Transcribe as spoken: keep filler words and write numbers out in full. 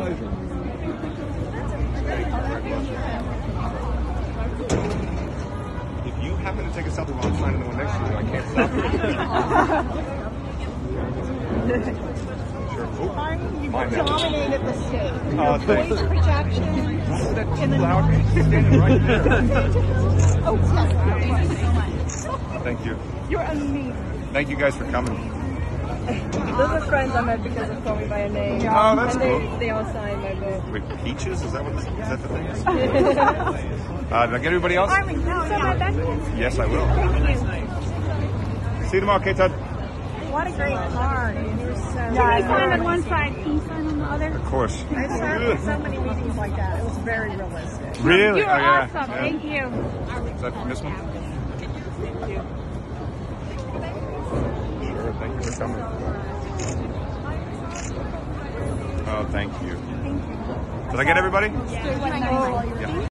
pleasure. If you happen to take a selfie while I'm signing the one next to you, I can't stop you. Sure. Oh, You mine now. dominated the stage. Oh, thanks. Voice projection. Not that too loud. He's standing right there. Oh, yes. Thank you. You're amazing. Thank you guys for coming. Those are friends I met because of Call Me By Your Name. Oh, that's and cool. They, they all signed my book. Wait, peaches? Is that what this, is that the thing is? uh, did I get everybody else? Armin, no, yeah. Yes, I will. Thank you. See you tomorrow, K-Todd. What a great card. You're so Can you sign on one side? Can you sign on the other? Of course. I sat in so many meetings like that. It was very realistic. Really? You're Oh, yeah. awesome. Yeah. Thank you. Is that this one? Sure, thank you for coming. Oh, thank you. Thank you. Did I get everybody? Yeah.